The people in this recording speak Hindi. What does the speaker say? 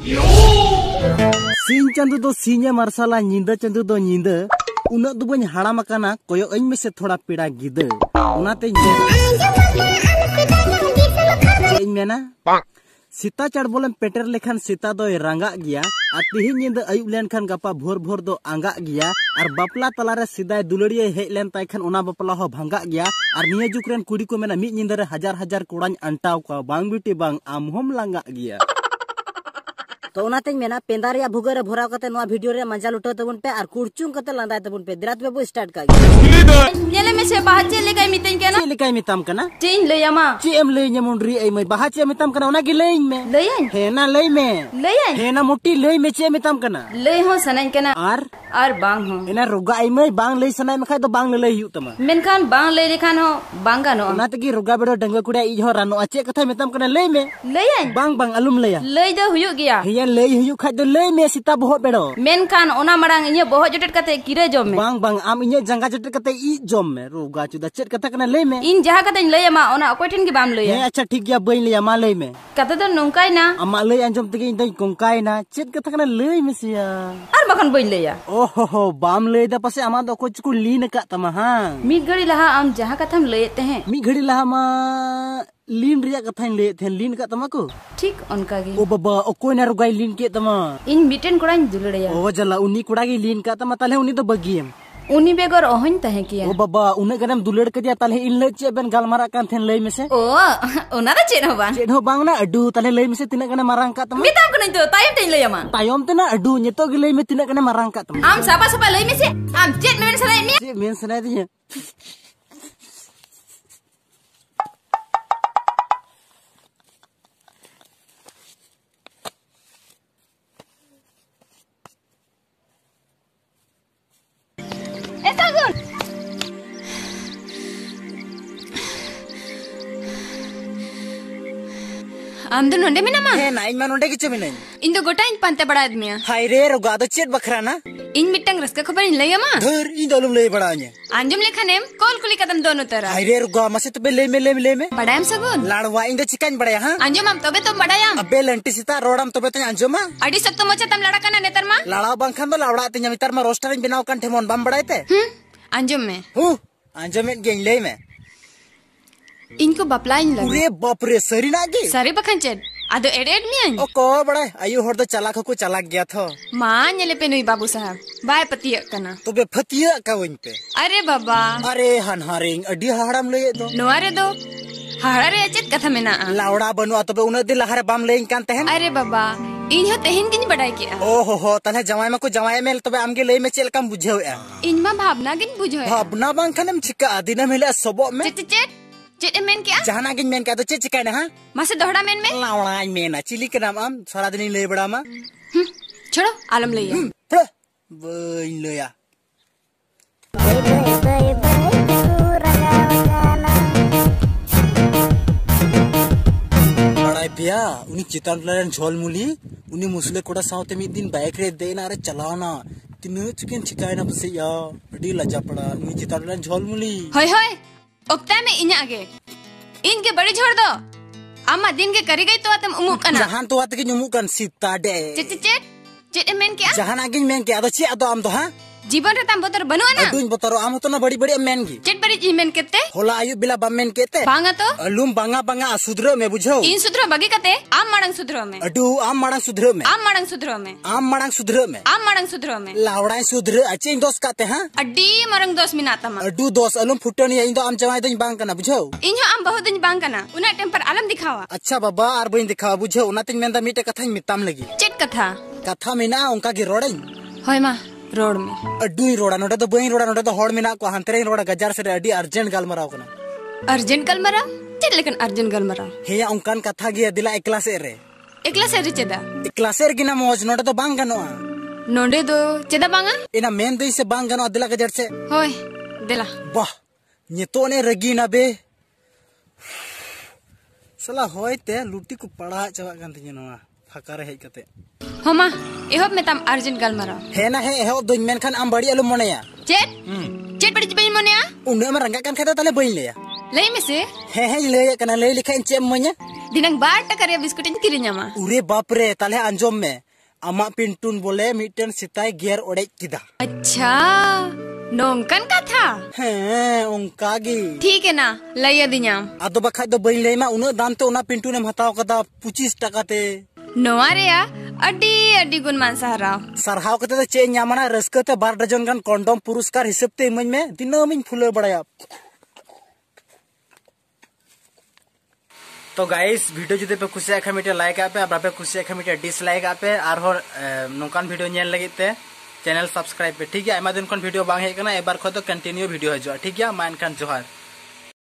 Sin chandu do sinya marsala nyinda chandu do nyinda. Unak do bany haram makana koyo ain me se thoda peda gida. Unate ain mena. Sita char bolen peter lekhan sita do ranga gya. Ar tihin nyinda ayub len khan gapa bhor bhor do anga gya. Ar bapla talare sidai dulariye hej len tai khan ona bapla ho bhanga gya. Ar niya jukren kudi ko mena mid nyinda re hajar kurang antaw ka bang biti bang amhom langa gya. तो उनाते मेना पेंदार या भुगर भोरा कते नवा वीडियो रे मजा लुटो तबुन पे और कुरचुंग कते लंदा तबुन पे दिरात बेबो स्टार्ट का नेले में से बाहचे लेकाय मितन केना लेकाय मितम कना चेन लेयमा चेम ले नमुंडरी ए मै बाहचे मितम कना ओना गे लेइन में लेयन हेना लेय में लेयन हेना मोटी लेय में चे मितम कना लेय हो सनाइन कना आर बांग हो एना रुगा ए मै बांग लेय सनाय मखाय तो बांग लेय हु तमा मेनखान बांग लेय लेखान हो बांग गानो ओना तगी रुगा बेडो डंगा कुड़िया इ हो रानो अचे कथा मितम कना लेय में लेयन बांग बांग अलुम लेया लेय दो हुयु गया लay हुयु खाय दो लay में सीता बहुत बेड़ो मेनखान ओना मरांग इnye बहुत जटेट कते किरे जम में बांग बांग आम इnye जंगा जटेट कते इ जम में रोगा चुदा चेट कथा कना लay में इन जहा कते लay मा ओना अकोय ठेन के बाम लय हे अच्छा ठीक गया बइन लया मा लay में कते तो नोंकाय ना अमा लay अंजम तगे इन दई कोंकाय ना चेट कथा कना लay में सिया आर बखन बइन लया ओहो हो बाम लय दा पसे आमा दो कोच को लीन का तमा हां मी घड़ी लहा आम जहा कथम लयते हैं मी घड़ी लहा मा लीन रिया कथाइन ले थे लीन का तमा को ठीक उनका गे ओ बाबा ओ कोई ना रुगाई लीन के तमा इन मिटेन कोड़ाइन दुलड़या ओ जला उनी कोड़ा गे लीन का तमा ताले उनी तो बगियम उनी बेगर ओहन तहे किया ओ बाबा उने गनम दुलड़ के दिया ताले इन ले चे बेन गालमारा कान थेन लय में से ओ ओना दा चेन हो बांग ना अडू ताले लय में से तिना गने मारांग का तमा मिता को नहीं तो तायम तेन लय मा तायम तना अडू नेतो गे लय में तिना गने मारांग का तमा आम साबा साबा लय में से आम चेट में सनाय में चेट में सनाय दिया आम दो नोंडे में ना मा है ना इन मा नोंडे किचे में नहीं इन दो गोटा इन पांते बड़ा आदमी हाय रे रोगा दो चेट बखरा ना इन मिटंग रस्का खबर इन लय मा धर इन दोलम लय बड़ा ने अंजुम लेखनेम कॉल कुली कदम दोनों तरह हाय रे रोगा मसे तो बे ले में बड़ायम सगुन लाड़वा इन दो चिकन बड़ाया हां अंजुम हम तबे तो बड़ायम अबे लंटी सीता रोडम तबे तो अंजुम अडी सक तो मोचा तम लड़ा कना नेतर मा लाड़ा बंखन दो लावड़ा ते मितर मा रोस्टर इन बिनाव कन ठेमोन बम बड़ायते अंजुम में अंजुम में गेन लय में इनको बपलाइन लगे पूरे बाप रे सरी नागी सरी बखंचेन आदो एडेड मियन ओ को बड़ा आयु हर दो चलाक को चलाक गया था मां नेले पे नई बाबू साहब बाय पतिया कना तो बे फतिया का वइन पे अरे बाबा अरे हनहारिंग अडी हाड़म ले दो नोरे दो हाड़े चेत कथा मेना लावड़ा बनुआ तो बे उन दिल लहरे बाम लेइन कान तहन अरे बाबा इन हो तहन किन बड़ाई के ओ हो तने जवाय में को जवाय में तबे आमगे लई में चेल कम बुझेउ इन मा भावना किन बुझो भावना बांग खनम चिका दिना मेले सबो में चेट चेट मेन क्या जहाना गिन मेन क्या तो चेट चिकाय ना हां मासे दोहड़ा मेन में लावड़ा मेन चिली के नाम आम सारा दिन ले बड़ा मा छोड़ो आलम ले पड़ बइन लया बड़ा पिया उनी चितान प्लान झोल मुली उनी मुसले कोड़ा सावते मिद दिन बाइक रे देना रे चलावना तिनु चिकन चिकाय ना पसे या अडी लजा पड़ा उनी चितान प्लान झोल मुली होय होय ओक्ता में इन्या आगे इनके बड़ी छोड़ दो अम्मा दिन के करी गई तो आतम उमुक कना जहान तो आत के उमुक कन सीता दे चेट मेन क्या जहान आगे मेन क्या तो चे अदो आम तो हां जीवन रे तम बोतर बनुआ ना दुन बोतर आम तो ना बड़ी बड़ी मेन गी चेट बड़ी जी मेन केते होला आयु बिला बम मेन केते बांगा तो अलुम बांगा सुधरो में बुझो इन सुधरो बगी कते आम माडंग सुधरो में अडू आम माडंग सुधरो में आम माडंग सुधरो में आम माडंग सुधरो में आम माडंग सुधरो में लावड़ा सुधरो अच्छे दोस काते हां अड्डी मारंग दोस मिनाता मा अडू दोस अलुम फुटनी इन तो आम जवाय दिन बांग कना बुझो इन आम बहुत दिन बांग कना उना टेम्पर आलम दिखावा अच्छा बाबा आर बइन दिखावा बुझो उना तिन मेंदा मीटे कथा मिताम लगी चेट कथा मिना उनका की रोड़इन होय मा रोड में अड्डू रोड़ा नोडे तो बइन रोड़ा नोडे तो होड़ मिना को हंतरे रोड़ा गजार से अड्डी अर्जेंट गालमराव कना अर्जेंट गालमराव चेट लेकिन अर्जेंट गालमराव हेया उनकान कथा गिया दिला एकला से रे चेदा एकला से गिना मौज नोडे तो बांग गनोआ नोडे दो चेदा बांगा एना मेन दई से बांग गनोआ दिला गजार से होय दिला वाह नितो ने रगीना बे सला होयते लुटी को पड़ा चवा कान तिया नोआ फाका रे हेज कते हमा एहब में तम अर्जेंट गालमरा है ना है एहब दोन मेन खान आम बड़ी अलु मोनेया चेट बड़ी बइन मोनेया उन्ने में रंगा कान खाता ताले बइन लेया लई में से है ले कना लई लिखा इन चेम मन्या दिनंग 2 टाका रे बिस्कुट इन किरी ᱧᱟᱢᱟ उरे बाप रे ताले अंजोम में आमा पिंटून बोले मिटन सिताय गियर ओड़े किदा अच्छा नोंकन कथा हैं उनका गी ठीक है ना लैया दिኛम आदो बखाय दो बई लेमा उना दाम ते उना पिंटू ने हताव कदा 25 टाका ते नोआ रेया अड्डी अड्डी गुण मान सरहाव कते तो चे ᱧᱟᱢᱟना रस्के ते 2 डजन गान कंडोम पुरस्कार हिसाब ते इमन में दिनमिन फुले बड़ाया। तो गाइस वीडियो जुदे पे खुशी आखा मिटे लाइक आपे और बापे खुशी आखा मिटे डिसलाइक आपे और हो नोकान वीडियो नेल लगित ते चैनल सब्सक्राइब पे ठीक है। आयमा दिन कोन वीडियो बांग हे कना एक बार खो तो कंटिन्यू वीडियो हजो ठीक है। मान कान जोहार।